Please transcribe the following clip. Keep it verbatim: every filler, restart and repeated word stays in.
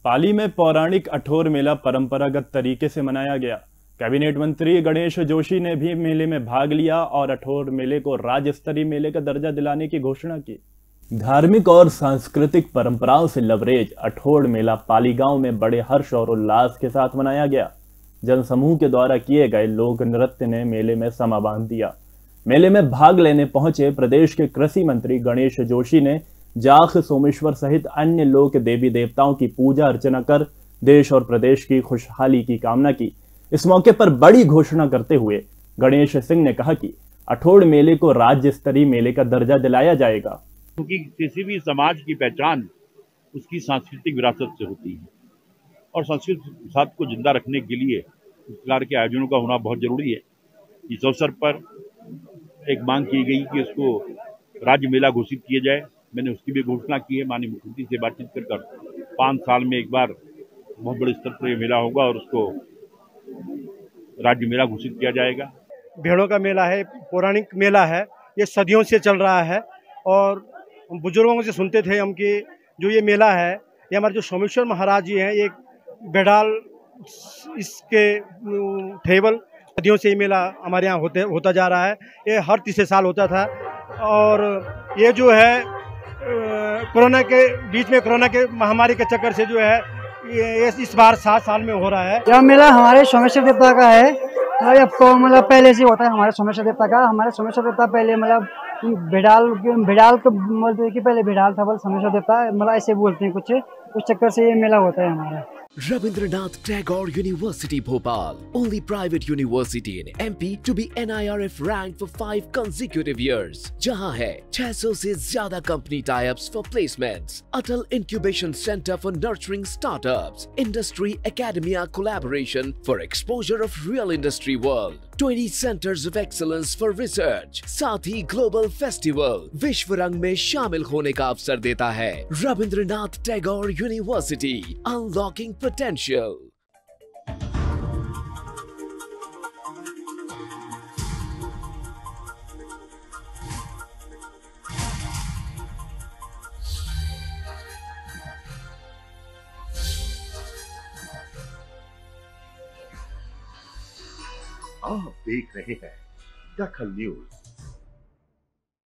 पाली में पौराणिक अठोर मेला परंपरागत तरीके से मनाया गया। कैबिनेट मंत्री गणेश जोशी ने भी मेले में भाग लिया और अठोर मेले को राज्य स्तरीय मेले का दर्जा दिलाने की घोषणा की। धार्मिक और सांस्कृतिक परंपराओं से लबरेज अठोर मेला पाली गांव में बड़े हर्ष और उल्लास के साथ मनाया गया। जनसमूह के द्वारा किए गए लोक नृत्य ने मेले में समा बांध दिया। मेले में भाग लेने पहुंचे प्रदेश के कृषि मंत्री गणेश जोशी ने जाख सोमेश्वर सहित अन्य लोक देवी देवताओं की पूजा अर्चना कर देश और प्रदेश की खुशहाली की कामना की। इस मौके पर बड़ी घोषणा करते हुए गणेश सिंह ने कहा कि अठोर मेले को राज्य स्तरीय मेले का दर्जा दिलाया जाएगा, क्योंकि किसी भी समाज की पहचान उसकी सांस्कृतिक विरासत से होती है और सांस्कृतिक विरासत को जिंदा रखने के लिए इस प्रकार के आयोजनों का होना बहुत जरूरी है। इस अवसर पर एक मांग की गई कि उसको राज्य मेला घोषित किया जाए। मैंने उसकी भी घोषणा की है। माननीय मुख्यमंत्री से बातचीत कर कर पाँच साल में एक बार बहुत बड़े स्तर पर यह मेला होगा और उसको राज्य मेला घोषित किया जाएगा। भेड़ों का मेला है, पौराणिक मेला है, ये सदियों से चल रहा है और बुजुर्गों से सुनते थे हम कि जो ये मेला है ये हमारे जो सोमेश्वर महाराज जी हैं, ये बेडाल इसके ठेवल सदियों से ये मेला हमारे यहाँ होते होता जा रहा है। ये हर तीसरे साल होता था और ये जो है कोरोना के बीच में कोरोना के महामारी के चक्कर से जो है ये इस बार सात साल में हो रहा है। यह मेला हमारे सोमेश्वर देवता का है और आपको मतलब पहले से होता है हमारे सोमेश्वर देवता का। हमारे सोमेश्वर देवता पहले मतलब भिडाल भिडाल तो बोलते हैं कि पहले भिडाल था, बोल सोमेश्वर देवता मतलब ऐसे बोलते हैं कुछ, उस चक्कर से ये मेला होता है हमारा। Rabindranath Tagore University Bhopal, only private university in M P to be N I R F ranked for five consecutive years, जहां है छह सौ से ज्यादा company tie-ups for placements, Atal Incubation Center for nurturing startups, Industry Academia collaboration for exposure of real industry world, twenty centers of excellence for research, साथ ही global festival विश्व रंग में शामिल होने का अवसर देता है। Rabindranath Tagore university, unlocking potential. आप देख रहे हैं दखल न्यूज।